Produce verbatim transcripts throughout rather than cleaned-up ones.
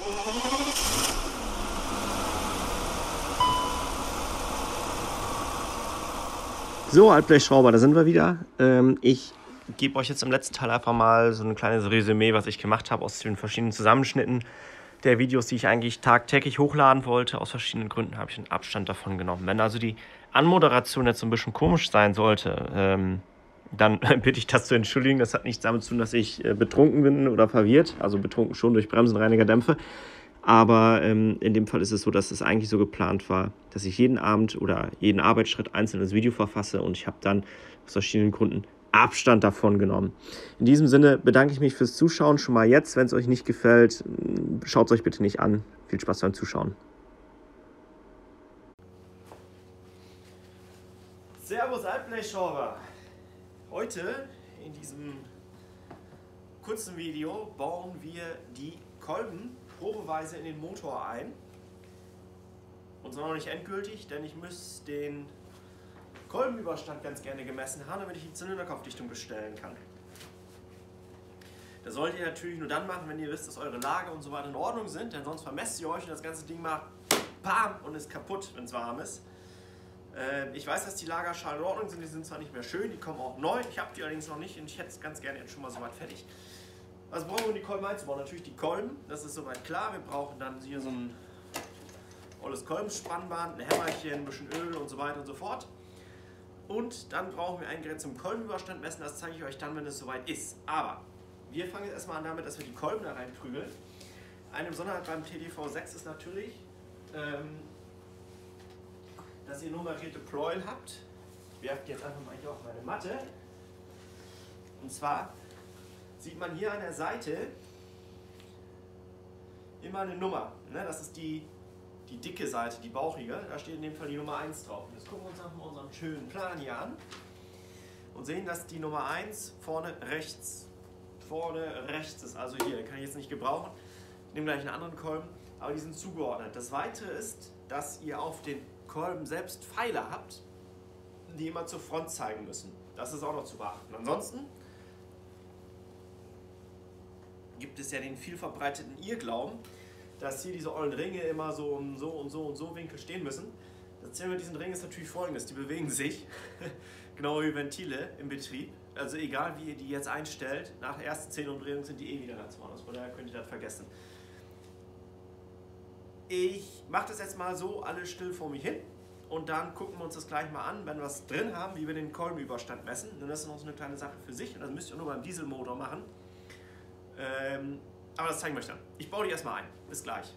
So, Altblechschrauber, da sind wir wieder. Ähm, ich gebe euch jetzt im letzten Teil einfach mal so ein kleines Resümee, was ich gemacht habe aus den verschiedenen Zusammenschnitten der Videos, die ich eigentlich tagtäglich hochladen wollte. Aus verschiedenen Gründen habe ich einen Abstand davon genommen. Wenn also die Anmoderation jetzt so ein bisschen komisch sein sollte, ähm, dann bitte ich das zu entschuldigen. Das hat nichts damit zu tun, dass ich äh, betrunken bin oder verwirrt. Also betrunken schon durch Bremsenreiniger Dämpfe. Aber ähm, in dem Fall ist es so, dass es eigentlich so geplant war, dass ich jeden Abend oder jeden Arbeitsschritt einzeln ins Video verfasse und ich habe dann aus verschiedenen Gründen Abstand davon genommen. In diesem Sinne bedanke ich mich fürs Zuschauen schon mal jetzt. Wenn es euch nicht gefällt, schaut es euch bitte nicht an. Viel Spaß beim Zuschauen. Servus Altblechschrauber! Heute in diesem kurzen Video bauen wir die Kolben probeweise in den Motor ein. Und zwar noch nicht endgültig, denn ich muss den Kolbenüberstand ganz gerne gemessen haben, damit ich die Zylinderkopfdichtung bestellen kann. Das solltet ihr natürlich nur dann machen, wenn ihr wisst, dass eure Lager und so weiter in Ordnung sind, denn sonst vermesst ihr euch und das ganze Ding macht Pam und ist kaputt, wenn es warm ist. Äh, ich weiß, dass die Lagerschalen in Ordnung sind, die sind zwar nicht mehr schön, die kommen auch neu, ich habe die allerdings noch nicht und ich hätte es ganz gerne jetzt schon mal soweit fertig. Was brauchen wir, um die Kolben einzubauen? Natürlich die Kolben, das ist soweit klar. Wir brauchen dann hier so ein olles Kolbenspannband, ein Hämmerchen, ein bisschen Öl und so weiter und so fort. Und dann brauchen wir ein Gerät zum Kolbenüberstand messen, das zeige ich euch dann, wenn es soweit ist. Aber wir fangen jetzt erstmal an damit, dass wir die Kolben da reinprügeln. Eine Besonderheit beim T D V sechs ist natürlich, ähm, dass ihr nummerierte Pleuel habt. Ich werfe jetzt einfach mal hier auf meine Matte. Und zwar sieht man hier an der Seite immer eine Nummer. Ne? Das ist die, die dicke Seite, die bauchige. Da steht in dem Fall die Nummer eins drauf. Und jetzt gucken wir uns einfach mal unseren schönen Plan hier an und sehen, dass die Nummer eins vorne rechts, vorne rechts ist. Also hier, den kann ich jetzt nicht gebrauchen. Ich nehme gleich einen anderen Kolben, aber die sind zugeordnet. Das Weitere ist, dass ihr auf den Kolben selbst Pfeiler habt, die immer zur Front zeigen müssen. Das ist auch noch zu beachten. Ansonsten gibt es ja den viel verbreiteten Irrglauben, dass hier diese ollen Ringe immer so und so und so und so Winkel stehen müssen. Das Ziel mit diesen Ringen ist natürlich folgendes: Die bewegen sich, genau wie Ventile im Betrieb. Also egal wie ihr die jetzt einstellt, nach der ersten zehn Umdrehungen sind die eh wieder ganz woanders. Von daher könnt ihr das vergessen. Ich mache das jetzt mal so alles still vor mich hin und dann gucken wir uns das gleich mal an, wenn wir es drin haben, wie wir den Kolbenüberstand messen. Denn das ist noch so eine kleine Sache für sich und das müsst ihr nur beim Dieselmotor machen. Ähm, aber das zeigen wir euch dann. Ich baue die erstmal ein. Bis gleich.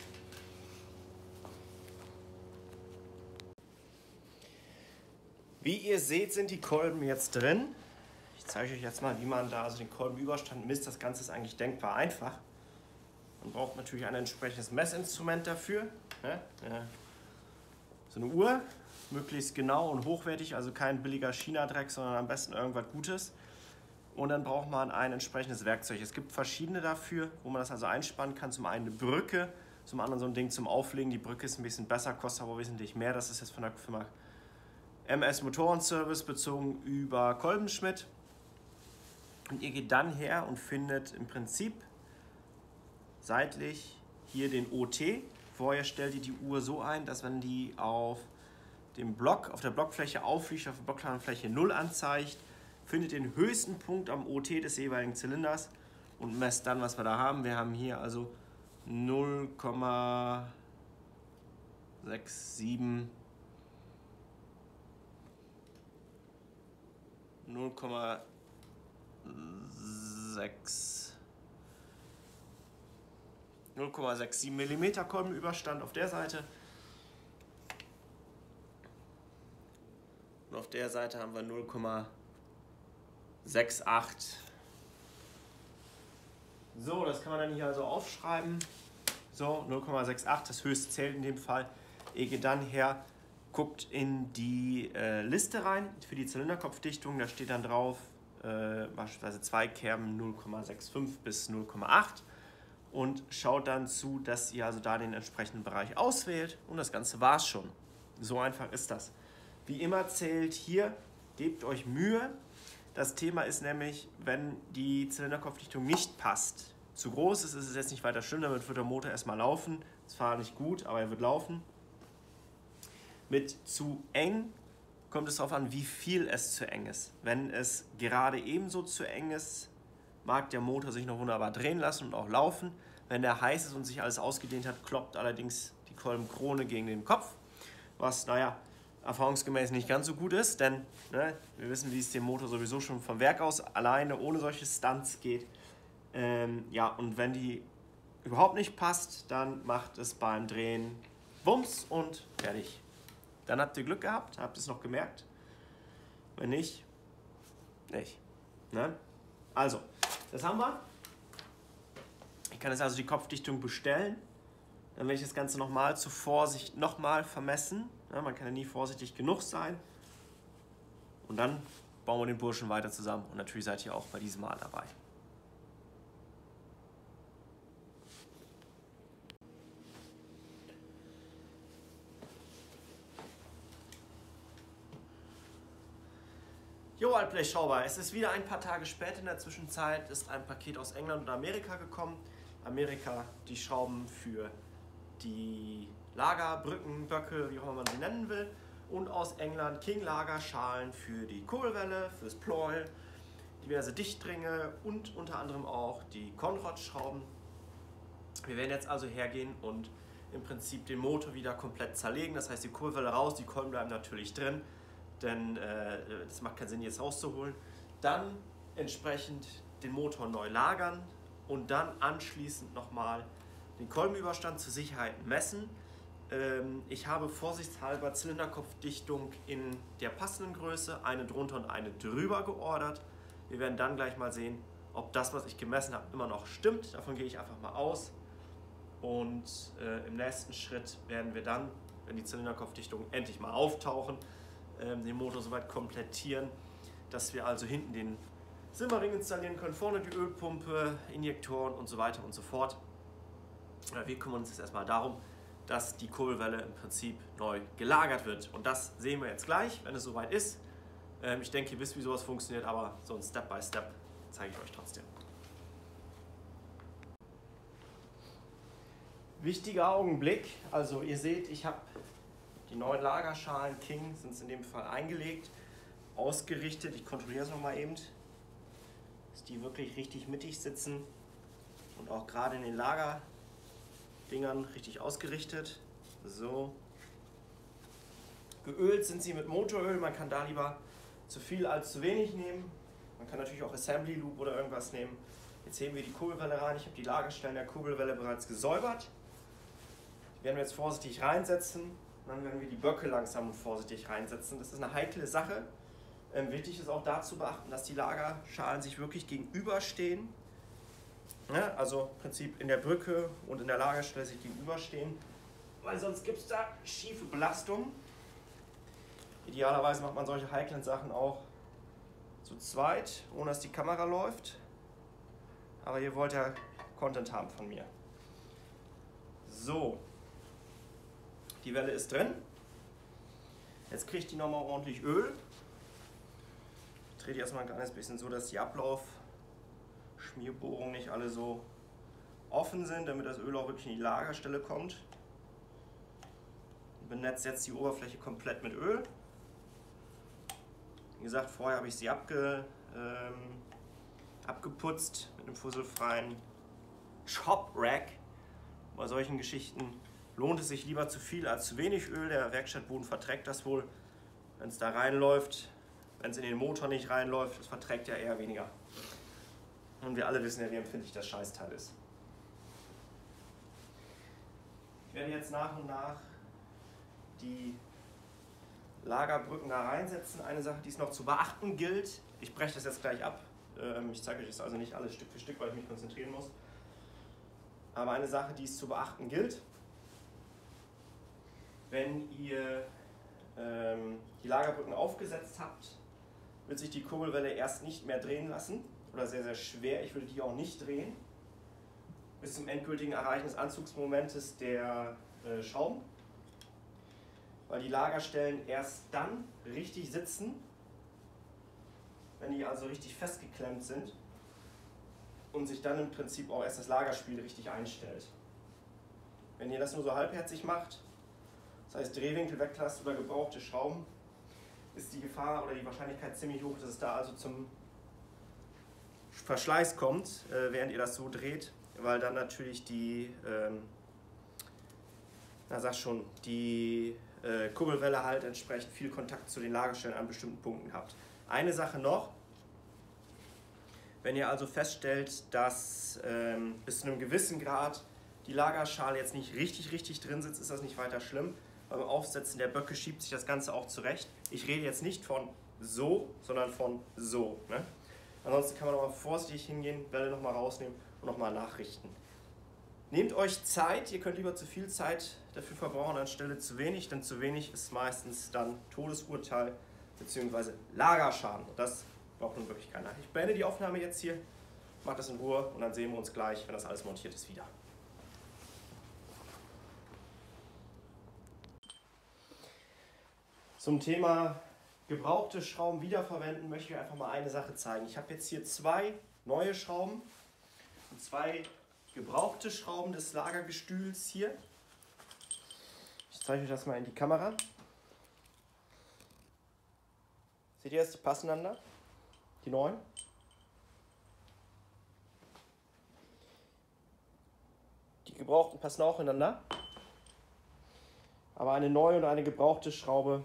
Wie ihr seht, sind die Kolben jetzt drin. Ich zeige euch jetzt mal, wie man da also den Kolbenüberstand misst. Das Ganze ist eigentlich denkbar einfach. Man braucht natürlich ein entsprechendes Messinstrument dafür. Ne? So eine Uhr, möglichst genau und hochwertig, also kein billiger China-Dreck, sondern am besten irgendwas Gutes. Und dann braucht man ein entsprechendes Werkzeug. Es gibt verschiedene dafür, wo man das also einspannen kann. Zum einen eine Brücke, zum anderen so ein Ding zum Auflegen. Die Brücke ist ein bisschen besser, kostet aber wesentlich mehr. Das ist jetzt von der Firma M S Motorenservice bezogen über Kolbenschmidt. Und ihr geht dann her und findet im Prinzip seitlich hier den O T. Vorher stellt ihr die Uhr so ein, dass wenn die auf dem Block, auf der Blockfläche aufliegt, auf der Blockfläche null anzeigt, findet den höchsten Punkt am O T des jeweiligen Zylinders und messt dann, was wir da haben. Wir haben hier also null Komma siebenundsechzig null Komma sechsundsiebzig Millimeter Kolbenüberstand auf der Seite. Und auf der Seite haben wir null Komma achtundsechzig. So, das kann man dann hier also aufschreiben. So, null Komma sechsundachtzig, das höchste zählt in dem Fall. Ihr geht dann her, guckt in die äh, Liste rein für die Zylinderkopfdichtung. Da steht dann drauf, äh, beispielsweise zwei Kerben null Komma fünfundsechzig bis null Komma acht. Und schaut dann zu, dass ihr also da den entsprechenden Bereich auswählt. Und das Ganze war's schon. So einfach ist das. Wie immer zählt hier, gebt euch Mühe. Das Thema ist nämlich, wenn die Zylinderkopfdichtung nicht passt zu groß ist, ist es jetzt nicht weiter schlimm, damit wird der Motor erstmal laufen. Es fahrt nicht gut, aber er wird laufen. Mit zu eng kommt es darauf an, wie viel es zu eng ist. Wenn es gerade ebenso zu eng ist, mag der Motor sich noch wunderbar drehen lassen und auch laufen. Wenn der heiß ist und sich alles ausgedehnt hat, kloppt allerdings die Kolbenkrone gegen den Kopf, was, naja, erfahrungsgemäß nicht ganz so gut ist, denn ne, wir wissen, wie es dem Motor sowieso schon vom Werk aus alleine ohne solche Stunts geht. Ähm, ja, und wenn die überhaupt nicht passt, dann macht es beim Drehen Bums und fertig. Dann habt ihr Glück gehabt, habt ihr es noch gemerkt. Wenn nicht, nicht. Ne? Also, das haben wir. Ich kann jetzt also die Kopfdichtung bestellen. Dann werde ich das Ganze nochmal zur Vorsicht nochmal vermessen. Ja, man kann ja nie vorsichtig genug sein. Und dann bauen wir den Burschen weiter zusammen. Und natürlich seid ihr auch bei diesem Mal dabei. Jo, Altblechschrauber, es ist wieder ein paar Tage später. In der Zwischenzeit ist ein Paket aus England und Amerika gekommen. Amerika die Schrauben für die Lager, Brücken, Böcke, wie auch immer man sie nennen will. Und aus England King-Lagerschalen für die Kurbelwelle, fürs Pleuel, diverse Dichtringe und unter anderem auch die Conrod-Schrauben. Wir werden jetzt also hergehen und im Prinzip den Motor wieder komplett zerlegen. Das heißt, die Kurbelwelle raus, die Kolben bleiben natürlich drin. Denn es äh, macht keinen Sinn, jetzt rauszuholen. Dann entsprechend den Motor neu lagern und dann anschließend nochmal den Kolbenüberstand zur Sicherheit messen. Ähm, ich habe vorsichtshalber Zylinderkopfdichtung in der passenden Größe, eine drunter und eine drüber geordert. Wir werden dann gleich mal sehen, ob das, was ich gemessen habe, immer noch stimmt. Davon gehe ich einfach mal aus. Und äh, im nächsten Schritt werden wir dann, wenn die Zylinderkopfdichtungen endlich mal auftauchen, den Motor soweit komplettieren, dass wir also hinten den Simmerring installieren können, vorne die Ölpumpe, Injektoren und so weiter und so fort. Wir kümmern uns jetzt erstmal darum, dass die Kurbelwelle im Prinzip neu gelagert wird. Und das sehen wir jetzt gleich, wenn es soweit ist. Ich denke, ihr wisst, wie sowas funktioniert, aber so ein Step by Step zeige ich euch trotzdem. Wichtiger Augenblick, also ihr seht, ich habe die neuen Lagerschalen King sind es in dem Fall eingelegt, ausgerichtet. Ich kontrolliere es nochmal eben, dass die wirklich richtig mittig sitzen und auch gerade in den Lagerdingern richtig ausgerichtet. So. Geölt sind sie mit Motoröl, man kann da lieber zu viel als zu wenig nehmen. Man kann natürlich auch Assembly Loop oder irgendwas nehmen. Jetzt heben wir die Kurbelwelle rein. Ich habe die Lagerstellen der Kurbelwelle bereits gesäubert. Die werden wir jetzt vorsichtig reinsetzen. Dann werden wir die Böcke langsam und vorsichtig reinsetzen. Das ist eine heikle Sache. Ähm, wichtig ist auch da zu beachten, dass die Lagerschalen sich wirklich gegenüberstehen. Ja, also im Prinzip in der Brücke und in der Lagerstelle sich gegenüberstehen, weil sonst gibt es da schiefe Belastung. Idealerweise macht man solche heiklen Sachen auch zu zweit, ohne dass die Kamera läuft. Aber ihr wollt ja Content haben von mir. So. Die Welle ist drin. Jetzt kriegt die nochmal ordentlich Öl. Ich drehe die erstmal ein kleines bisschen so, dass die Ablaufschmierbohrungen nicht alle so offen sind, damit das Öl auch wirklich in die Lagerstelle kommt. Ich benetze jetzt die Oberfläche komplett mit Öl. Wie gesagt, vorher habe ich sie abge, ähm, abgeputzt mit einem fusselfreien Shop Rack. Bei solchen Geschichten lohnt es sich lieber zu viel als zu wenig Öl. Der Werkstattboden verträgt das wohl, wenn es da reinläuft. Wenn es in den Motor nicht reinläuft, das verträgt ja eher weniger. Und wir alle wissen ja, wie empfindlich das Scheißteil ist. Ich werde jetzt nach und nach die Lagerbrücken da reinsetzen. Eine Sache, die es noch zu beachten gilt, ich breche das jetzt gleich ab. Ich zeige euch das also nicht alles Stück für Stück, weil ich mich konzentrieren muss. Aber eine Sache, die es zu beachten gilt, wenn ihr ähm, die Lagerbrücken aufgesetzt habt, wird sich die Kurbelwelle erst nicht mehr drehen lassen oder sehr, sehr schwer. Ich würde die auch nicht drehen bis zum endgültigen Erreichen des Anzugsmomentes der äh, Schrauben, weil die Lagerstellen erst dann richtig sitzen, wenn die also richtig festgeklemmt sind. und sich dann im Prinzip auch erst das Lagerspiel richtig einstellt. Wenn ihr das nur so halbherzig macht, das heißt Drehwinkel weglasst oder gebrauchte Schrauben, ist die Gefahr oder die Wahrscheinlichkeit ziemlich hoch, dass es da also zum Verschleiß kommt, äh, während ihr das so dreht, weil dann natürlich die, ähm, na sag schon, die äh, Kurbelwelle halt entsprechend viel Kontakt zu den Lagerstellen an bestimmten Punkten habt. Eine Sache noch, wenn ihr also feststellt, dass ähm, bis zu einem gewissen Grad die Lagerschale jetzt nicht richtig, richtig drin sitzt, ist das nicht weiter schlimm. Beim Aufsetzen der Böcke schiebt sich das Ganze auch zurecht. Ich rede jetzt nicht von so, sondern von so. Ne? Ansonsten kann man nochmal vorsichtig hingehen, Welle nochmal rausnehmen und nochmal nachrichten. Nehmt euch Zeit, ihr könnt lieber zu viel Zeit dafür verbrauchen anstelle zu wenig, denn zu wenig ist meistens dann Todesurteil bzw. Lagerschaden. Und das braucht nun wirklich keiner. Ich beende die Aufnahme jetzt hier, macht das in Ruhe und dann sehen wir uns gleich, wenn das alles montiert ist, wieder. Zum Thema gebrauchte Schrauben wiederverwenden möchte ich einfach mal eine Sache zeigen. Ich habe jetzt hier zwei neue Schrauben und zwei gebrauchte Schrauben des Lagergestühls hier. Ich zeige euch das mal in die Kamera. Seht ihr das? Die passen einander? Die neuen? Die gebrauchten passen auch ineinander. Aber eine neue und eine gebrauchte Schraube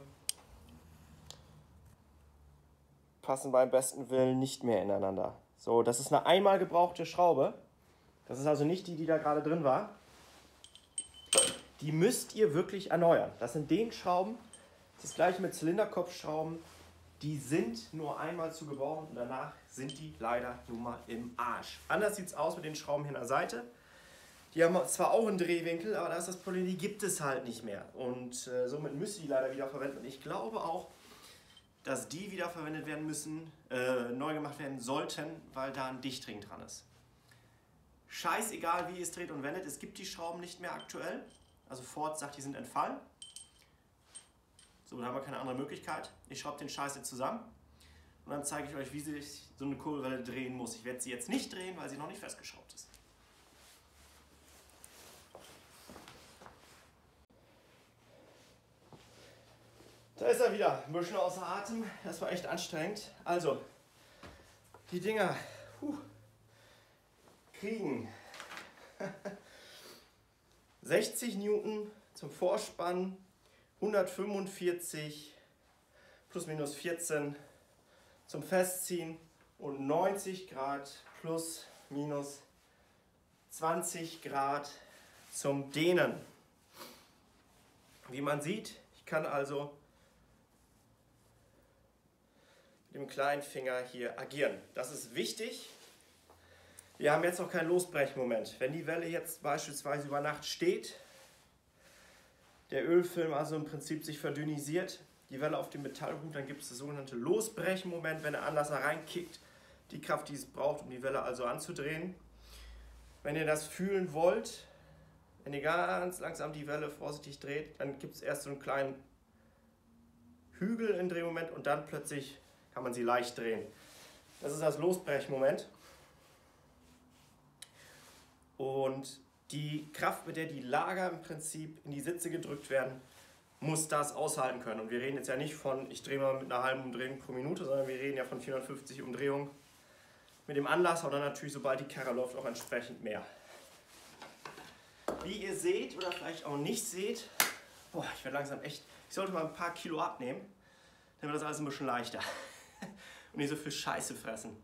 passen beim besten Willen nicht mehr ineinander. So, das ist eine einmal gebrauchte Schraube. Das ist also nicht die, die da gerade drin war. Die müsst ihr wirklich erneuern. Das sind den Schrauben, das ist das gleiche mit Zylinderkopfschrauben. Die sind nur einmal zu gebrauchen und danach sind die leider nun mal im Arsch. Anders sieht es aus mit den Schrauben hier an der Seite. Die haben zwar auch einen Drehwinkel, aber da ist das Problem, die gibt es halt nicht mehr. Und äh, somit müsst ihr die leider wieder verwenden. Und ich glaube auch, dass die wiederverwendet werden müssen, äh, neu gemacht werden sollten, weil da ein Dichtring dran ist. Scheißegal, wie ihr es dreht und wendet, es gibt die Schrauben nicht mehr aktuell. Also Ford sagt, die sind entfallen. So, da haben wir keine andere Möglichkeit. Ich schraube den Scheiß jetzt zusammen und dann zeige ich euch, wie sich so eine Kurbelwelle drehen muss. Ich werde sie jetzt nicht drehen, weil sie noch nicht festgeschraubt ist. Da ist er wieder, ein bisschen außer Atem. Das war echt anstrengend. Also, die Dinger huh, kriegen sechzig Newton zum Vorspann, hundertfünfundvierzig plus minus vierzehn zum Festziehen und neunzig Grad plus minus zwanzig Grad zum Dehnen. Wie man sieht, ich kann also mit dem kleinen Finger hier agieren. Das ist wichtig. Wir haben jetzt noch keinen Losbrechmoment. Wenn die Welle jetzt beispielsweise über Nacht steht, der Ölfilm also im Prinzip sich verdünnisiert, die Welle auf dem Metall ruht, dann gibt es das sogenannte Losbrechmoment, wenn der Anlasser reinkickt, die Kraft, die es braucht, um die Welle also anzudrehen. Wenn ihr das fühlen wollt, wenn ihr ganz langsam die Welle vorsichtig dreht, dann gibt es erst so einen kleinen Hügel im Drehmoment und dann plötzlich kann man sie leicht drehen. Das ist das Losbrechmoment. Und die Kraft, mit der die Lager im Prinzip in die Sitze gedrückt werden, muss das aushalten können. Und wir reden jetzt ja nicht von, ich drehe mal mit einer halben Umdrehung pro Minute, sondern wir reden ja von vierhundertfünfzig Umdrehungen mit dem Anlasser oder natürlich, sobald die Karre läuft, auch entsprechend mehr. Wie ihr seht oder vielleicht auch nicht seht, boah, ich werde langsam echt, ich sollte mal ein paar Kilo abnehmen, dann wird das alles ein bisschen leichter und nicht so viel Scheiße fressen.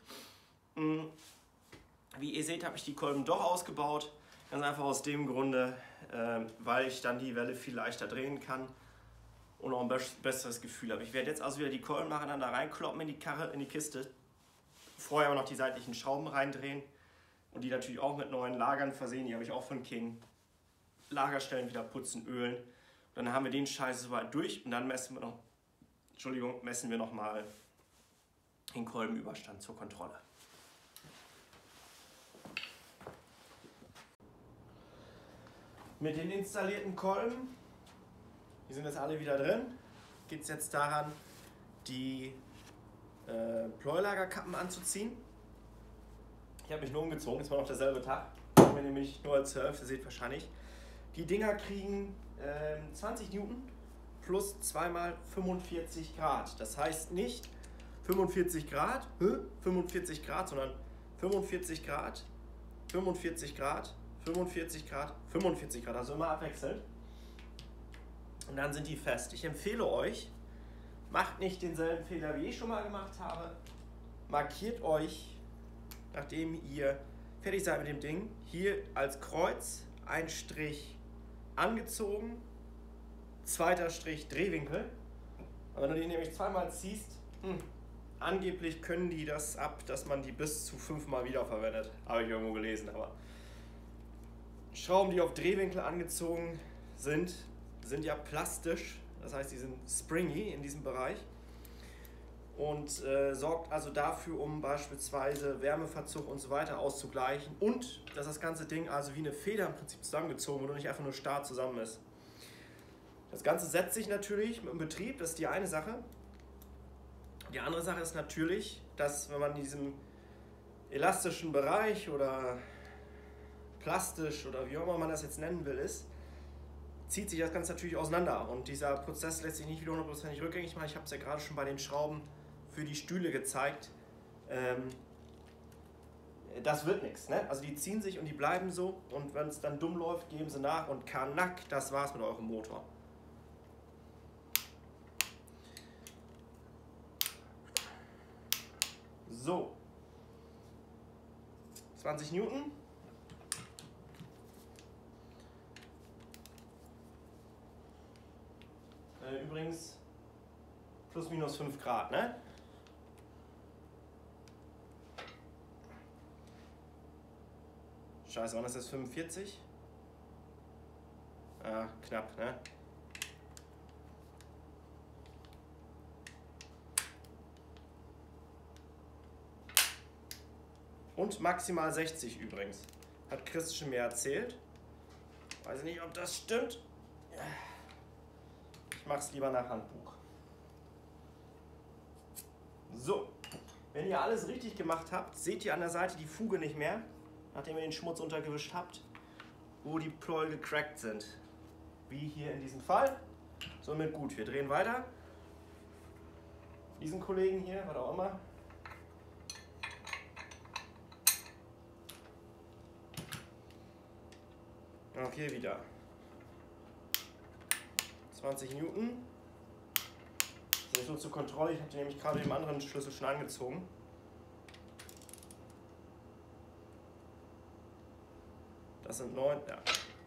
Wie ihr seht, habe ich die Kolben doch ausgebaut, ganz einfach aus dem Grunde, äh, weil ich dann die Welle viel leichter drehen kann und auch ein besseres Gefühl habe. Ich werde jetzt also wieder die Kolben nacheinander reinkloppen in die Karre, in die Kiste, vorher aber noch die seitlichen Schrauben reindrehen und die natürlich auch mit neuen Lagern versehen, die habe ich auch von King. Lagerstellen wieder putzen, ölen. Und dann haben wir den Scheiß soweit durch und dann messen wir noch, Entschuldigung, messen wir noch mal den Kolbenüberstand zur Kontrolle. Mit den installierten Kolben, die sind jetzt alle wieder drin, geht es jetzt daran, die äh, Pleuelagerkappen anzuziehen. Ich habe mich nur umgezogen, es war noch derselbe Tag. Ich bin nämlich nur als zwölf, ihr seht wahrscheinlich. Die Dinger kriegen ähm, zwanzig Newton plus zweimal fünfundvierzig Grad. Das heißt nicht fünfundvierzig Grad, fünfundvierzig Grad, sondern fünfundvierzig Grad, fünfundvierzig Grad, fünfundvierzig Grad, fünfundvierzig Grad, also immer abwechselnd. Und dann sind die fest. Ich empfehle euch, macht nicht denselben Fehler, wie ich schon mal gemacht habe. Markiert euch, nachdem ihr fertig seid mit dem Ding, hier als Kreuz ein Strich angezogen, zweiter Strich Drehwinkel. Und wenn du den nämlich zweimal ziehst, hm, angeblich können die das ab, dass man die bis zu fünfmal wiederverwendet. Habe ich irgendwo gelesen, aber Schrauben, die auf Drehwinkel angezogen sind, sind ja plastisch. Das heißt, die sind springy in diesem Bereich und äh, sorgt also dafür, um beispielsweise Wärmeverzug und so weiter auszugleichen und dass das ganze Ding also wie eine Feder im Prinzip zusammengezogen wird und nicht einfach nur starr zusammen ist. Das Ganze setzt sich natürlich mit dem Betrieb, das ist die eine Sache. Die andere Sache ist natürlich, dass wenn man in diesem elastischen Bereich oder plastisch oder wie auch immer man das jetzt nennen will, ist, zieht sich das Ganze natürlich auseinander und dieser Prozess lässt sich nicht wieder hundertprozentig rückgängig machen. Ich habe es ja gerade schon bei den Schrauben für die Stühle gezeigt. Ähm, das wird nichts, ne? Also die ziehen sich und die bleiben so und wenn es dann dumm läuft, geben sie nach und kanack, das war's mit eurem Motor. So, zwanzig Newton. Äh, übrigens plus minus fünf Grad, ne? Scheiße, wann ist das? fünfundvierzig? Ah, knapp, ne? Und maximal sechzig übrigens. Hat Christian mir erzählt. Weiß nicht, ob das stimmt. Ich mache es lieber nach Handbuch. So, wenn ihr alles richtig gemacht habt, seht ihr an der Seite die Fuge nicht mehr, nachdem ihr den Schmutz untergewischt habt, wo die Pleuel gecrackt sind. Wie hier in diesem Fall. Somit gut, wir drehen weiter. Diesen Kollegen hier, was auch immer. Auch hier wieder zwanzig Newton. Das ist nur zur Kontrolle, ich habe den nämlich gerade dem anderen Schlüssel schon angezogen. Das sind neun, ja.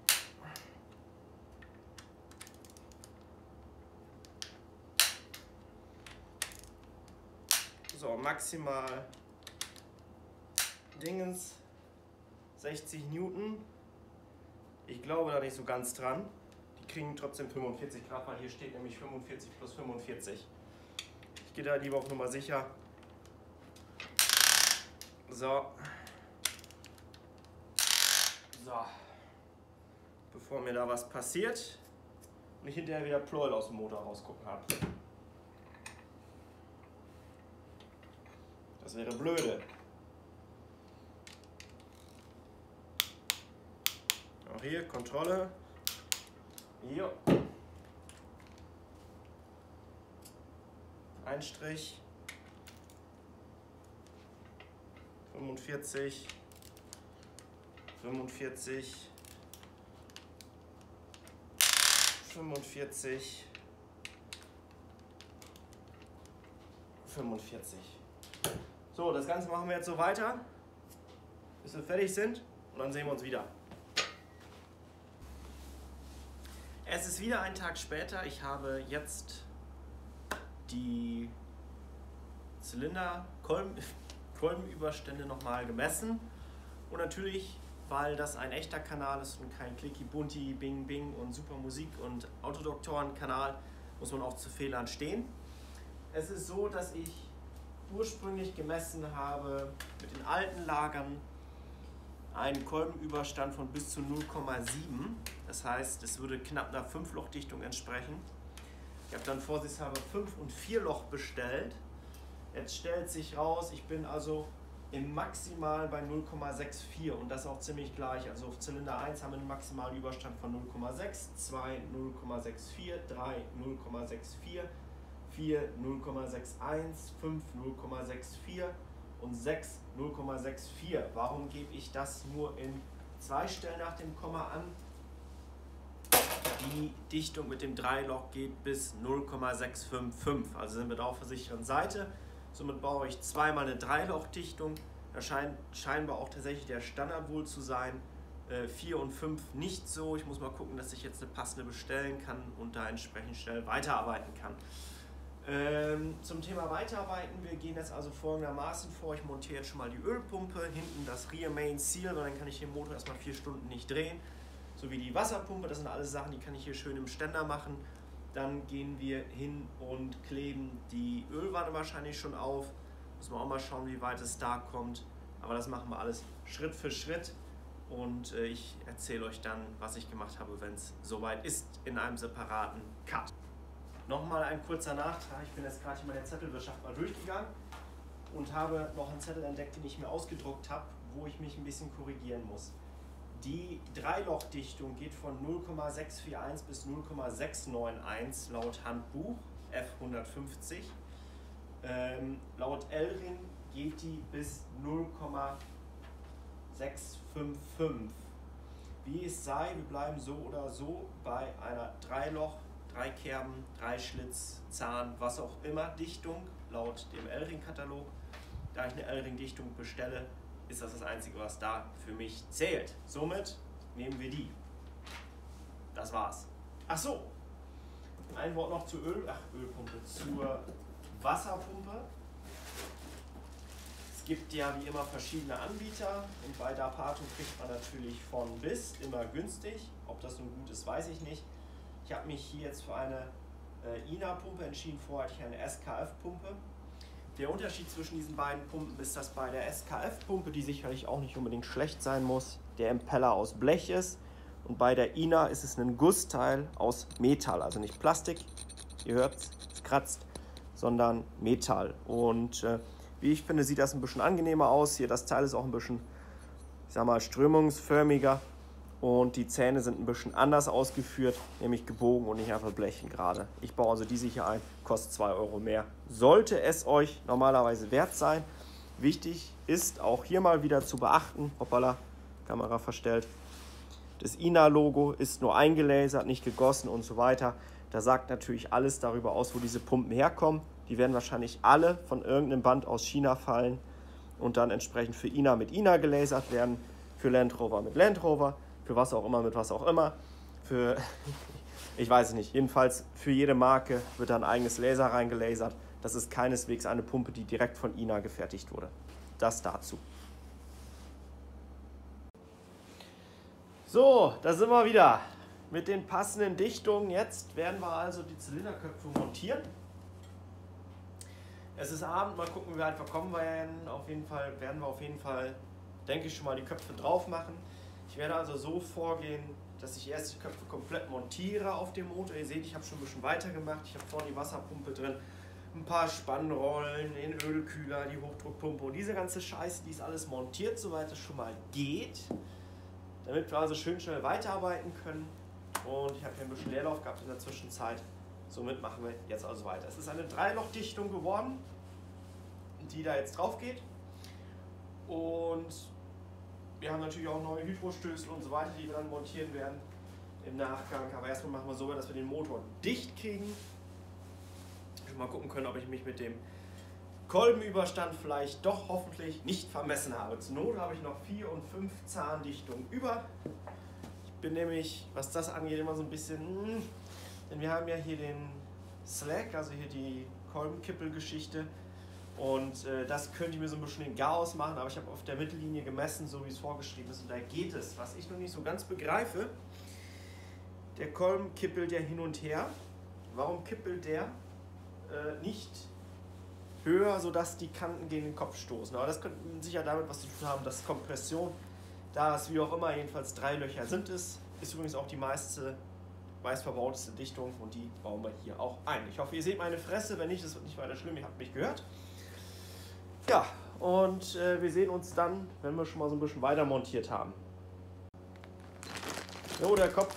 So, maximal Dingens sechzig Newton. Ich glaube da nicht so ganz dran. Die kriegen trotzdem fünfundvierzig Grad, weil hier steht nämlich fünfundvierzig plus fünfundvierzig. Ich gehe da lieber auf Nummer sicher. So. So. Bevor mir da was passiert und ich hinterher wieder Pleuel aus dem Motor rausgucken habe. Das wäre blöde. Auch hier Kontrolle. Jo. Ein Strich. fünfundvierzig. fünfundvierzig. fünfundvierzig. fünfundvierzig. So, das Ganze machen wir jetzt so weiter, bis wir fertig sind und dann sehen wir uns wieder. Es ist wieder ein Tag später. Ich habe jetzt die Zylinder-Kolbenüberstände nochmal gemessen. Und natürlich, weil das ein echter Kanal ist und kein Clicky Bunti, Bing Bing und Super Musik und Autodoktoren-Kanal, muss man auch zu Fehlern stehen. Es ist so, dass ich ursprünglich gemessen habe mit den alten Lagern einen Kolbenüberstand von bis zu null Komma sieben. Das heißt, es würde knapp einer fünf Loch Dichtung entsprechen. Ich habe dann vorsichtshalber fünf und vier Loch bestellt. Jetzt stellt sich raus, ich bin also im Maximalen bei null Komma vierundsechzig und das auch ziemlich gleich. Also auf Zylinder eins haben wir einen maximalen Überstand von null Komma sechs, zwei null Komma vierundsechzig, drei null Komma vierundsechzig, vier null Komma einundsechzig, fünf null Komma vierundsechzig und sechs null Komma vierundsechzig. Warum gebe ich das nur in zwei Stellen nach dem Komma an? Die Dichtung mit dem Dreiloch geht bis null Komma sechshundertfünfundfünfzig, also sind wir da auf der sicheren Seite. Somit brauche ich zweimal eine Dreilauchdichtung. Da scheint scheinbar auch tatsächlich der Standard wohl zu sein. Äh, vier und fünf nicht so. Ich muss mal gucken, dass ich jetzt eine passende bestellen kann und da entsprechend schnell weiterarbeiten kann. Ähm, zum Thema Weiterarbeiten, wir gehen jetzt also folgendermaßen vor. Ich montiere jetzt schon mal die Ölpumpe, hinten das Rear Main Seal, weil dann kann ich den Motor erstmal vier Stunden nicht drehen. Sowie die Wasserpumpe, das sind alles Sachen, die kann ich hier schön im Ständer machen. Dann gehen wir hin und kleben die Ölwanne wahrscheinlich schon auf. Muss man auch mal schauen, wie weit es da kommt. Aber das machen wir alles Schritt für Schritt. Und äh, ich erzähle euch dann, was ich gemacht habe, wenn es soweit ist, in einem separaten Cut. Nochmal ein kurzer Nachtrag. Ich bin jetzt gerade hier meine Zettelwirtschaft mal durchgegangen und habe noch einen Zettel entdeckt, den ich mir ausgedruckt habe, wo ich mich ein bisschen korrigieren muss. Die Dreilochdichtung geht von null Komma sechshunderteinundvierzig bis null Komma sechshunderteinundneunzig laut Handbuch F hundertfünfzig. Ähm, laut Elring geht die bis null Komma sechshundertfünfundfünfzig. Wie es sei, wir bleiben so oder so bei einer Dreiloch, drei Kerben, drei Schlitz, Zahn, was auch immer Dichtung laut dem Elring-Katalog. Da ich eine Elring-Dichtung bestelle, ist das das Einzige, was da für mich zählt. Somit nehmen wir die. Das war's. Ach so, ein Wort noch zur Öl, ach, Ölpumpe, zur Wasserpumpe. Es gibt ja wie immer verschiedene Anbieter und bei Dapato kriegt man natürlich von bis immer günstig. Ob das nun gut ist, weiß ich nicht. Ich habe mich hier jetzt für eine äh, I N A-Pumpe entschieden, vorher hatte ich eine S K F-Pumpe. Der Unterschied zwischen diesen beiden Pumpen ist, dass bei der S K F-Pumpe, die sicherlich auch nicht unbedingt schlecht sein muss, der Impeller aus Blech ist und bei der I N A ist es ein Gussteil aus Metall, also nicht Plastik, ihr hört es kratzt, sondern Metall. Und äh, wie ich finde, sieht das ein bisschen angenehmer aus. Hier das Teil ist auch ein bisschen, ich sag mal, strömungsförmiger und die Zähne sind ein bisschen anders ausgeführt, nämlich gebogen und nicht einfach blechen gerade. Ich baue also die sicher ein, kostet zwei Euro mehr. Sollte es euch normalerweise wert sein. Wichtig ist auch hier mal wieder zu beachten, hoppala, Kamera verstellt, das I N A-Logo ist nur eingelasert, nicht gegossen und so weiter. Da sagt natürlich alles darüber aus, wo diese Pumpen herkommen. Die werden wahrscheinlich alle von irgendeinem Band aus China fallen und dann entsprechend für I N A mit I N A gelasert werden, für Land Rover mit Land Rover, für was auch immer mit was auch immer, für, ich weiß es nicht, jedenfalls für jede Marke wird da ein eigenes Laser reingelasert. Das ist keineswegs eine Pumpe, die direkt von I N A gefertigt wurde. Das dazu. So, da sind wir wieder mit den passenden Dichtungen. Jetzt werden wir also die Zylinderköpfe montieren. Es ist Abend, mal gucken, wie weit wir kommen werden. Auf jeden Fall werden wir auf jeden Fall, denke ich, schon mal die Köpfe drauf machen. Ich werde also so vorgehen, dass ich erst die Köpfe komplett montiere auf dem Motor. Ihr seht, ich habe schon ein bisschen weiter gemacht. Ich habe vorne die Wasserpumpe drin, ein paar Spannrollen, den Ölkühler, die Hochdruckpumpe und diese ganze Scheiße, die ist alles montiert, soweit es schon mal geht. Damit wir also schön schnell weiterarbeiten können. Und ich habe hier ein bisschen Leerlauf gehabt in der Zwischenzeit. Somit machen wir jetzt also weiter. Es ist eine Dreilochdichtung geworden, die da jetzt drauf geht. Und wir haben natürlich auch neue Hydrostößel und so weiter, die wir dann montieren werden im Nachgang. Aber erstmal machen wir so, dass wir den Motor dicht kriegen. Schon mal gucken können, ob ich mich mit dem Kolbenüberstand vielleicht doch hoffentlich nicht vermessen habe. Zur Not habe ich noch vier und fünf Zahndichtungen über. Ich bin nämlich, was das angeht, immer so ein bisschen, denn wir haben ja hier den Slack, also hier die Kolbenkippelgeschichte. Und äh, das könnte ich mir so ein bisschen den Garaus machen, aber ich habe auf der Mittellinie gemessen, so wie es vorgeschrieben ist, und da geht es. Was ich noch nicht so ganz begreife, der Kolben kippelt ja hin und her. Warum kippelt der äh, nicht höher, sodass die Kanten gegen den Kopf stoßen? Aber das könnte sicher damit was zu tun haben, dass Kompression, da es wie auch immer jedenfalls drei Löcher sind, es ist übrigens auch die meiste, meist verbauteste Dichtung und die bauen wir hier auch ein. Ich hoffe, ihr seht meine Fresse, wenn nicht, das wird nicht weiter schlimm, ihr habt mich gehört. Ja, und äh, wir sehen uns dann, wenn wir schon mal so ein bisschen weiter montiert haben. Jo, der Kopf.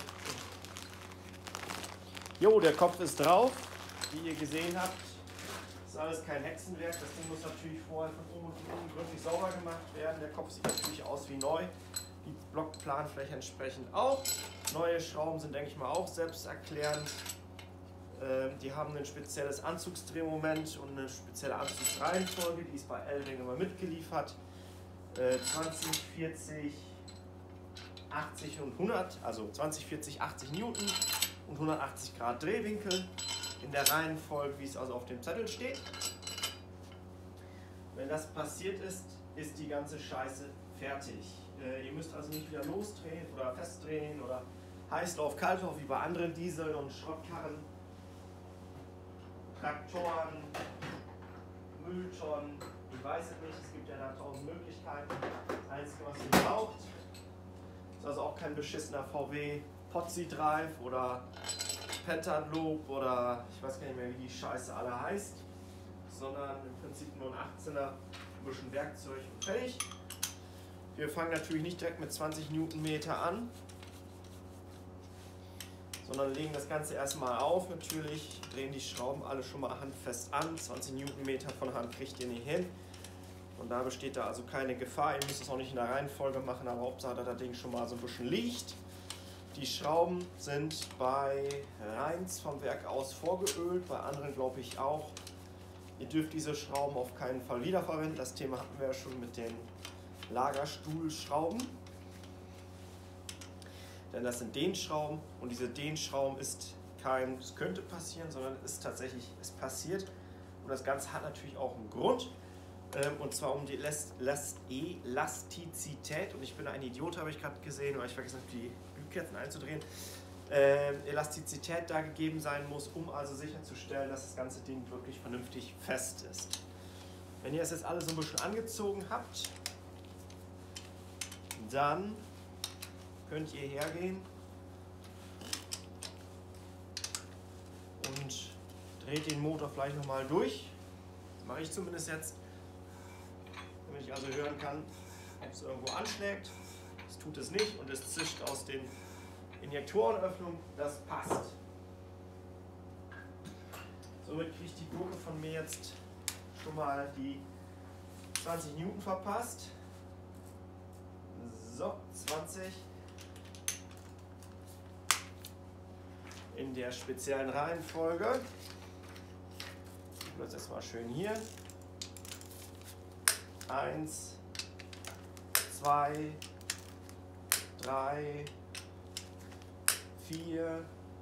Jo, der Kopf ist drauf, wie ihr gesehen habt. Das ist alles kein Hexenwerk. Das Ding muss natürlich vorher von oben und von unten gründlich sauber gemacht werden. Der Kopf sieht natürlich aus wie neu. Die Blockplanfläche entsprechend auch. Neue Schrauben sind, denke ich mal, auch selbsterklärend. Ähm, die haben ein spezielles Anzugsdrehmoment und eine spezielle Anzugsreihenfolge. Die ist bei Elring immer mitgeliefert. Äh, zwanzig, vierzig, achtzig und hundert, also zwanzig, vierzig, achtzig Newton und hundertachtzig Grad Drehwinkel in der Reihenfolge, wie es also auf dem Zettel steht. Wenn das passiert ist, ist die ganze Scheiße fertig. Äh, ihr müsst also nicht wieder losdrehen oder festdrehen oder Heißlauf, Kaltlauf wie bei anderen Diesel- und Schrottkarren, Traktoren, Mülltonnen. Ich weiß es nicht, es gibt ja da tausend Möglichkeiten. Das Einzige, was ihr braucht, ist also auch kein beschissener V W Pozzi Drive oder Pentaloop oder ich weiß gar nicht mehr, wie die Scheiße alle heißt, sondern im Prinzip nur ein achtzehner, ein bisschen Werkzeug und fertig. Wir fangen natürlich nicht direkt mit zwanzig Newtonmeter an, sondern legen das Ganze erstmal auf. Natürlich drehen die Schrauben alle schon mal handfest an. zwanzig Newtonmeter von Hand kriegt ihr nicht hin. Und da besteht da also keine Gefahr. Ihr müsst es auch nicht in der Reihenfolge machen, aber Hauptsache, dass das Ding schon mal so ein bisschen liegt. Die Schrauben sind bei Reins vom Werk aus vorgeölt, bei anderen glaube ich auch. Ihr dürft diese Schrauben auf keinen Fall wiederverwenden. Das Thema hatten wir ja schon mit den Lagerstuhlschrauben. Denn das sind Dehnschrauben und diese Dehnschrauben ist kein, es könnte passieren, sondern es ist tatsächlich, es passiert. Und das Ganze hat natürlich auch einen Grund. Und zwar um die Elastizität. Und ich bin ein Idiot, habe ich gerade gesehen, weil ich vergessen habe, die Glühkerzen einzudrehen. Äh, Elastizität da gegeben sein muss, um also sicherzustellen, dass das ganze Ding wirklich vernünftig fest ist. Wenn ihr das jetzt alles so ein bisschen angezogen habt, dann könnt ihr hergehen und dreht den Motor vielleicht nochmal durch. Das mache ich zumindest jetzt, damit ich also hören kann, ob es irgendwo anschlägt. Das tut es nicht und es zischt aus den Injektorenöffnungen. Das passt. Somit kriegt die Gurke von mir jetzt schon mal die zwanzig Newton verpasst. So, zwanzig. In der speziellen Reihenfolge. Ich mache das erstmal schön hier. Eins, zwei, drei, vier,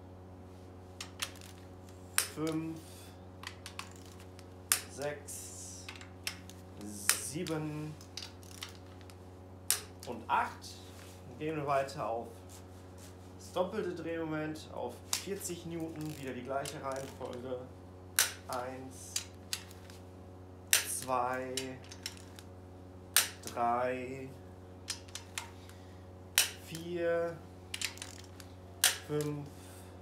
fünf, sechs, sieben und acht. Dann gehen wir weiter auf das doppelte Drehmoment auf vierzig Newton, wieder die gleiche Reihenfolge. eins, zwei, drei, vier, fünf,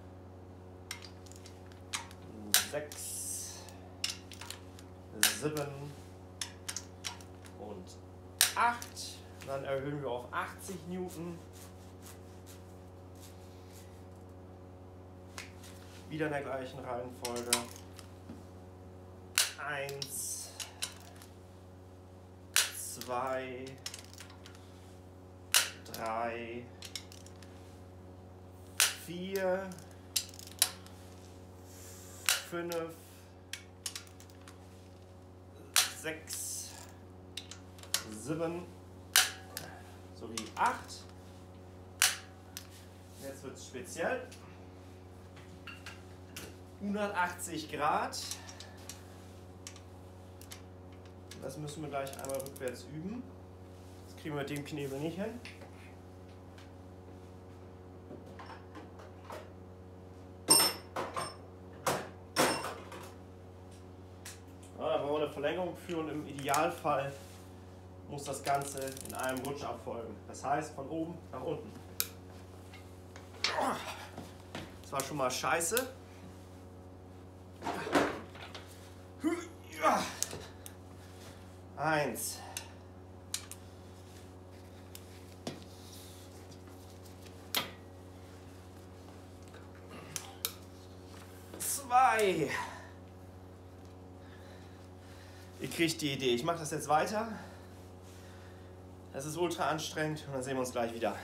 sechs, sieben und acht. Dann erhöhen wir auf achtzig Newton. Wieder in der gleichen Reihenfolge. eins, zwei, drei, vier, fünf, sechs, sieben sowie acht. Jetzt wird es speziell. hundertachtzig Grad. Das müssen wir gleich einmal rückwärts üben. Das kriegen wir mit dem Knebel nicht hin. Ja, da brauchen wir eine Verlängerung für und im Idealfall muss das Ganze in einem Rutsch abfolgen. Das heißt von oben nach unten. Das war schon mal scheiße. Eins. Zwei. Ihr kriegt die Idee. Ich mache das jetzt weiter. Das ist ultra anstrengend und dann sehen wir uns gleich wieder.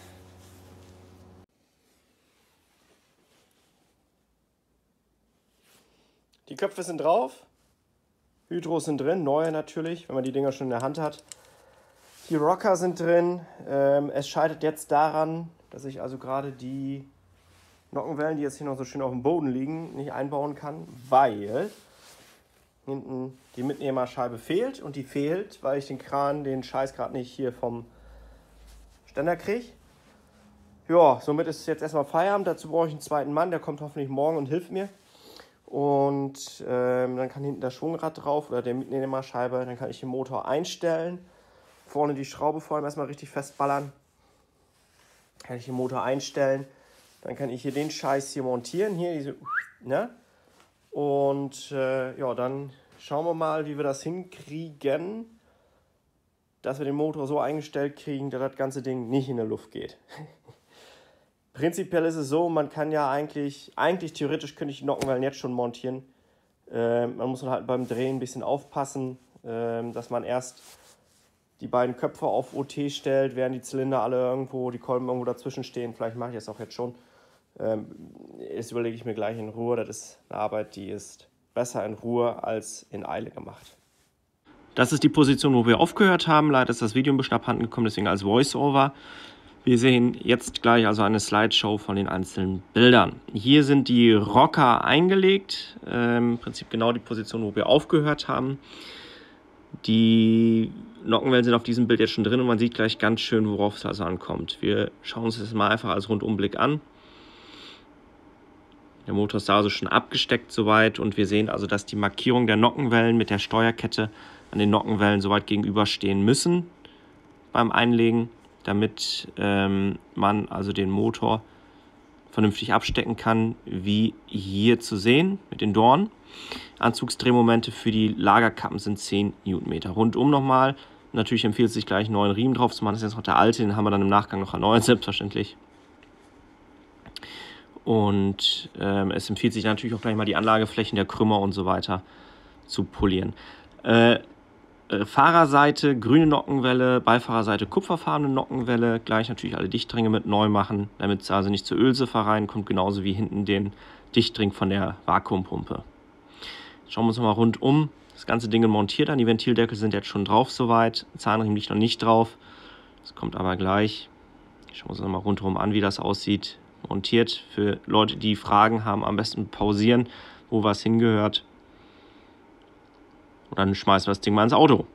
Die Köpfe sind drauf. Hydros sind drin, neue natürlich, wenn man die Dinger schon in der Hand hat. Die Rocker sind drin. Ähm, es scheitert jetzt daran, dass ich also gerade die Nockenwellen, die jetzt hier noch so schön auf dem Boden liegen, nicht einbauen kann, weil hinten die Mitnehmerscheibe fehlt. Und die fehlt, weil ich den Kran, den Scheiß gerade nicht hier vom Ständer kriege. Ja, somit ist jetzt erstmal Feierabend. Dazu brauche ich einen zweiten Mann, der kommt hoffentlich morgen und hilft mir. Und ähm, dann kann hinten das Schwungrad drauf oder der Mitnehmerscheibe, dann kann ich den Motor einstellen. Vorne die Schraube vor allem erstmal richtig festballern. Kann ich den Motor einstellen. Dann kann ich hier den Scheiß hier montieren. Hier diese, ne? Und äh, ja, dann schauen wir mal, wie wir das hinkriegen, dass wir den Motor so eingestellt kriegen, dass das ganze Ding nicht in die Luft geht. Prinzipiell ist es so, man kann ja eigentlich, eigentlich theoretisch könnte ich die Nockenwellen jetzt schon montieren. Äh, man muss dann halt beim Drehen ein bisschen aufpassen, äh, dass man erst die beiden Köpfe auf O T stellt, während die Zylinder alle irgendwo, die Kolben irgendwo dazwischen stehen. Vielleicht mache ich das auch jetzt schon. Ähm, das überlege ich mir gleich in Ruhe. Das ist eine Arbeit, die ist besser in Ruhe als in Eile gemacht. Das ist die Position, wo wir aufgehört haben. Leider ist das Video ein bisschen abhanden gekommen, deswegen als Voice-Over. Wir sehen jetzt gleich also eine Slideshow von den einzelnen Bildern. Hier sind die Rocker eingelegt, ähm, im Prinzip genau die Position, wo wir aufgehört haben. Die Nockenwellen sind auf diesem Bild jetzt schon drin und man sieht gleich ganz schön, worauf es also ankommt. Wir schauen uns das mal einfach als Rundumblick an. Der Motor ist da also schon abgesteckt soweit und wir sehen also, dass die Markierung der Nockenwellen mit der Steuerkette an den Nockenwellen soweit gegenüberstehen müssen beim Einlegen, damit ähm, man also den Motor vernünftig abstecken kann, wie hier zu sehen mit den Dornen. Anzugsdrehmomente für die Lagerkappen sind zehn Newtonmeter. Rundum nochmal, natürlich empfiehlt es sich gleich einen neuen Riemen drauf zu machen. Das ist jetzt noch der alte, den haben wir dann im Nachgang noch erneuert, selbstverständlich. Und ähm, es empfiehlt sich natürlich auch gleich mal die Anlageflächen der Krümmer und so weiter zu polieren. Äh, äh, Fahrerseite grüne Nockenwelle, Beifahrerseite kupferfarbene Nockenwelle, gleich natürlich alle Dichtringe mit neu machen, damit es also nicht zur Ölsiffer reinkommt, genauso wie hinten den Dichtring von der Vakuumpumpe. Schauen wir uns nochmal rundum das ganze Ding montiert an. Die Ventildeckel sind jetzt schon drauf soweit, Zahnriemen liegt noch nicht drauf, das kommt aber gleich. Schauen wir uns nochmal rundherum an, wie das aussieht. Montiert. Für Leute, die Fragen haben, am besten pausieren, wo was hingehört. Und dann schmeißen wir das Ding mal ins Auto.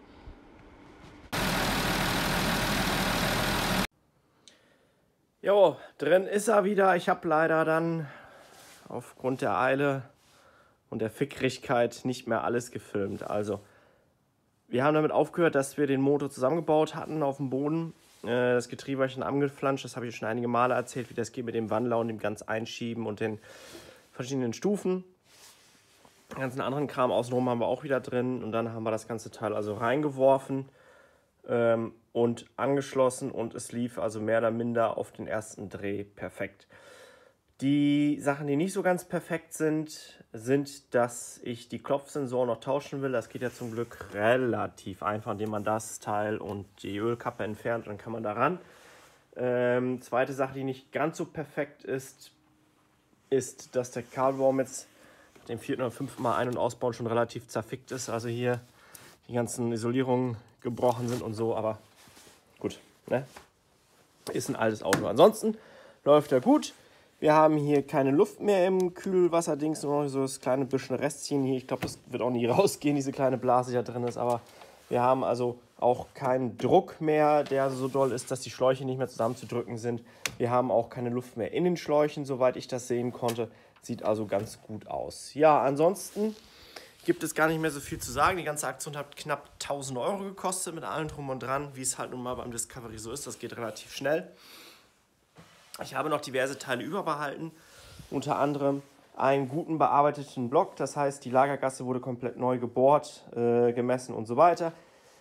Jo, drin ist er wieder. Ich habe leider dann aufgrund der Eile und der Fickrigkeit nicht mehr alles gefilmt. Also, wir haben damit aufgehört, dass wir den Motor zusammengebaut hatten auf dem Boden. Das Getriebe habe ich schon angeflanscht, das habe ich schon einige Male erzählt, wie das geht mit dem Wandler und dem ganz Einschieben und den verschiedenen Stufen. Den ganzen anderen Kram außenrum haben wir auch wieder drin und dann haben wir das ganze Teil also reingeworfen ähm, und angeschlossen und es lief also mehr oder minder auf den ersten Dreh perfekt. Die Sachen, die nicht so ganz perfekt sind, sind, dass ich die Klopfsensoren noch tauschen will. Das geht ja zum Glück relativ einfach, indem man das Teil und die Ölkappe entfernt, dann kann man da ran. Ähm, zweite Sache, die nicht ganz so perfekt ist, ist, dass der Kabelbaum jetzt dem vierten oder fünften Mal ein- und ausbauen schon relativ zerfickt ist. Also hier die ganzen Isolierungen gebrochen sind und so, aber gut, ne? Ist ein altes Auto. Ansonsten läuft er gut. Wir haben hier keine Luft mehr im Kühlwasserdings, nur noch so das kleine bisschen Restchen hier. Ich glaube, das wird auch nie rausgehen, diese kleine Blase, die da drin ist. Aber wir haben also auch keinen Druck mehr, der so doll ist, dass die Schläuche nicht mehr zusammenzudrücken sind. Wir haben auch keine Luft mehr in den Schläuchen, soweit ich das sehen konnte. Sieht also ganz gut aus. Ja, ansonsten gibt es gar nicht mehr so viel zu sagen. Die ganze Aktion hat knapp tausend Euro gekostet mit allem drum und dran, wie es halt nun mal beim Discovery so ist. Das geht relativ schnell. Ich habe noch diverse Teile überbehalten, unter anderem einen guten bearbeiteten Block, das heißt, die Lagergasse wurde komplett neu gebohrt, äh, gemessen und so weiter.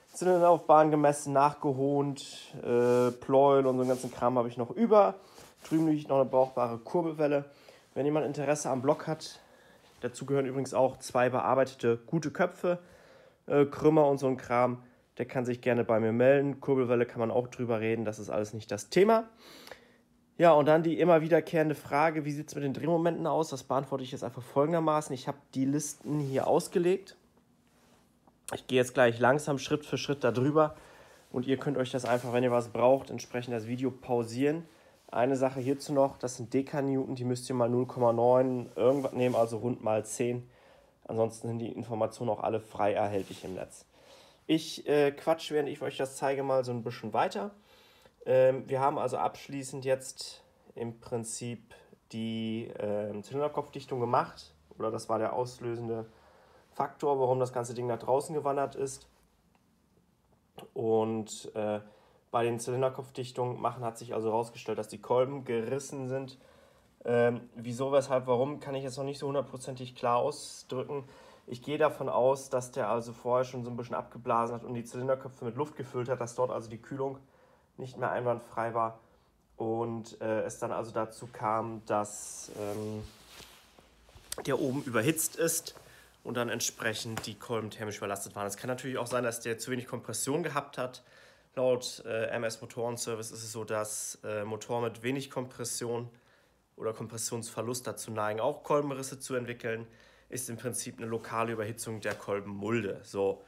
Zylinderlaufbahn gemessen, nachgehont, äh, Pleuel und so einen ganzen Kram habe ich noch über. Drüben liegt noch eine brauchbare Kurbelwelle. Wenn jemand Interesse am Block hat, dazu gehören übrigens auch zwei bearbeitete gute Köpfe, äh, Krümmer und so ein Kram, der kann sich gerne bei mir melden. Kurbelwelle kann man auch drüber reden, das ist alles nicht das Thema. Ja, und dann die immer wiederkehrende Frage, wie sieht es mit den Drehmomenten aus? Das beantworte ich jetzt einfach folgendermaßen. Ich habe die Listen hier ausgelegt. Ich gehe jetzt gleich langsam Schritt für Schritt da drüber und ihr könnt euch das einfach, wenn ihr was braucht, entsprechend das Video pausieren. Eine Sache hierzu noch, das sind Dekanewton, die müsst ihr mal null Komma neun irgendwas nehmen, also rund mal zehn. Ansonsten sind die Informationen auch alle frei erhältlich im Netz. Ich äh, quatsch, während ich euch das zeige, mal so ein bisschen weiter. Ähm, wir haben also abschließend jetzt im Prinzip die äh, Zylinderkopfdichtung gemacht. Oder das war der auslösende Faktor, warum das ganze Ding nach draußen gewandert ist. Und äh, bei den Zylinderkopfdichtungen machen hat sich also herausgestellt, dass die Kolben gerissen sind. Ähm, wieso, weshalb, warum, kann ich jetzt noch nicht so hundertprozentig klar ausdrücken. Ich gehe davon aus, dass der also vorher schon so ein bisschen abgeblasen hat und die Zylinderköpfe mit Luft gefüllt hat, dass dort also die Kühlung nicht mehr einwandfrei war und äh, es dann also dazu kam, dass ähm, der oben überhitzt ist und dann entsprechend die Kolben thermisch überlastet waren. Es kann natürlich auch sein, dass der zu wenig Kompression gehabt hat. Laut äh, M S Motorenservice ist es so, dass äh, Motoren mit wenig Kompression oder Kompressionsverlust dazu neigen, auch Kolbenrisse zu entwickeln. Ist im Prinzip eine lokale Überhitzung der Kolbenmulde. So.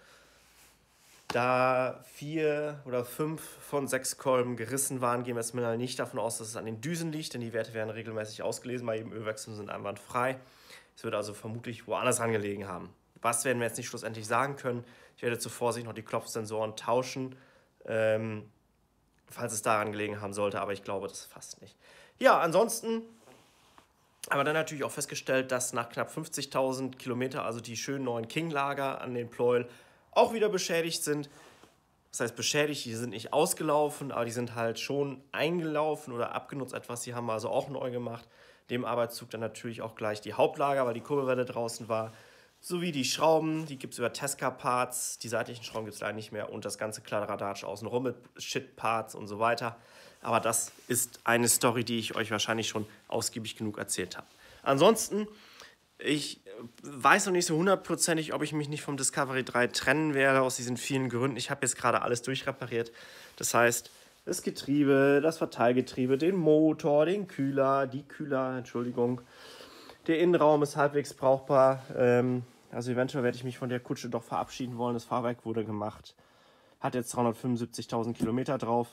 Da vier oder fünf von sechs Kolben gerissen waren, gehen wir jetzt mal nicht davon aus, dass es an den Düsen liegt, denn die Werte werden regelmäßig ausgelesen, bei jedem Ölwechsel sind einwandfrei. Es wird also vermutlich woanders angelegen haben. Was werden wir jetzt nicht schlussendlich sagen können. Ich werde zur Vorsicht noch die Klopfsensoren tauschen, ähm, falls es daran gelegen haben sollte, aber ich glaube das fast nicht. Ja, ansonsten haben wir dann natürlich auch festgestellt, dass nach knapp fünfzigtausend Kilometer, also die schönen neuen King-Lager an den Pleuel, auch wieder beschädigt sind. Das heißt beschädigt, die sind nicht ausgelaufen, aber die sind halt schon eingelaufen oder abgenutzt etwas. Die haben wir also auch neu gemacht. Dem Arbeitszug dann natürlich auch gleich die Hauptlager, weil die Kurbelwelle draußen war. Sowie die Schrauben, die gibt es über Tesca-Parts. Die seitlichen Schrauben gibt es leider nicht mehr. Und das ganze Kladderadatsch außenrum mit Shit-Parts und so weiter. Aber das ist eine Story, die ich euch wahrscheinlich schon ausgiebig genug erzählt habe. Ansonsten, ich weiß noch nicht so hundertprozentig, ob ich mich nicht vom Discovery drei trennen werde, aus diesen vielen Gründen. Ich habe jetzt gerade alles durchrepariert. Das heißt, das Getriebe, das Verteilgetriebe, den Motor, den Kühler, die Kühler, Entschuldigung. Der Innenraum ist halbwegs brauchbar. Ähm, also eventuell werde ich mich von der Kutsche doch verabschieden wollen. Das Fahrwerk wurde gemacht. Hat jetzt dreihundertfünfundsiebzigtausend Kilometer drauf.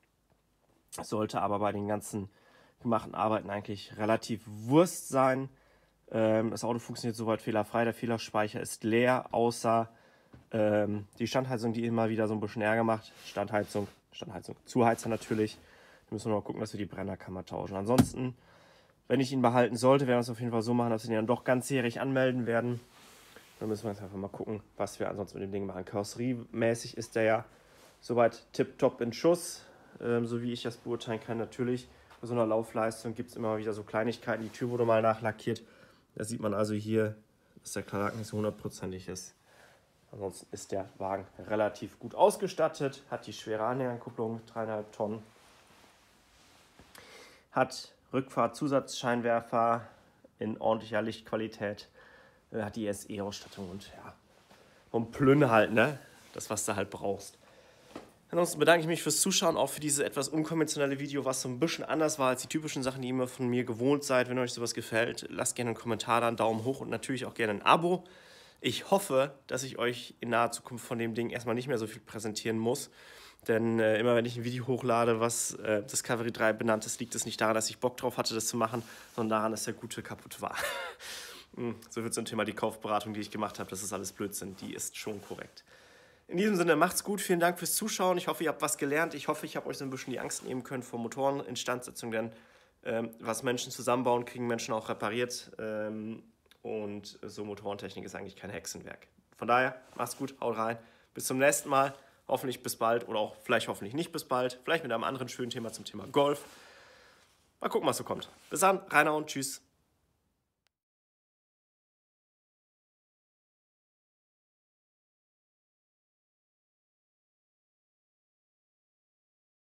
Sollte aber bei den ganzen gemachten Arbeiten eigentlich relativ Wurst sein. Ähm, das Auto funktioniert soweit fehlerfrei. Der Fehlerspeicher ist leer, außer ähm, die Standheizung, die immer wieder so ein bisschen Ärger macht. Standheizung, Standheizung, Zuheizer natürlich. Da müssen wir mal gucken, dass wir die Brennerkammer tauschen. Ansonsten, wenn ich ihn behalten sollte, werden wir es auf jeden Fall so machen, dass wir ihn dann doch ganzjährig anmelden werden. Dann müssen wir jetzt einfach mal gucken, was wir ansonsten mit dem Ding machen. Karosseriemäßig ist der ja soweit tipptopp in Schuss. Ähm, so wie ich das beurteilen kann, natürlich. Bei so einer Laufleistung gibt es immer wieder so Kleinigkeiten. Die Tür wurde mal nachlackiert. Da sieht man also hier, dass der Klarlack nicht so hundertprozentig ist. Ansonsten ist der Wagen relativ gut ausgestattet. Hat die schwere Anhängerkupplung, dreieinhalb Tonnen. Hat Rückfahrtzusatzscheinwerfer in ordentlicher Lichtqualität. Äh, hat die S E-Ausstattung und ja, und Plünn halt, ne? Das, was du halt brauchst. Ansonsten bedanke ich mich fürs Zuschauen, auch für dieses etwas unkonventionelle Video, was so ein bisschen anders war als die typischen Sachen, die ihr immer von mir gewohnt seid. Wenn euch sowas gefällt, lasst gerne einen Kommentar da, einen Daumen hoch und natürlich auch gerne ein Abo. Ich hoffe, dass ich euch in naher Zukunft von dem Ding erstmal nicht mehr so viel präsentieren muss. Denn äh, immer wenn ich ein Video hochlade, was äh, Discovery drei benannt ist, liegt es nicht daran, dass ich Bock drauf hatte, das zu machen, sondern daran, dass der Gute kaputt war. So viel zum Thema die Kaufberatung, die ich gemacht habe. Das ist alles Blödsinn, die ist schon korrekt. In diesem Sinne, macht's gut, vielen Dank fürs Zuschauen. Ich hoffe, ihr habt was gelernt. Ich hoffe, ich habe euch so ein bisschen die Angst nehmen können vor Motoreninstandsetzung, denn ähm, was Menschen zusammenbauen, kriegen Menschen auch repariert. Ähm, und so Motorentechnik ist eigentlich kein Hexenwerk. Von daher, macht's gut, haut rein. Bis zum nächsten Mal. Hoffentlich bis bald oder auch vielleicht hoffentlich nicht bis bald. Vielleicht mit einem anderen schönen Thema zum Thema Golf. Mal gucken, was so kommt. Bis dann, Rainer und tschüss.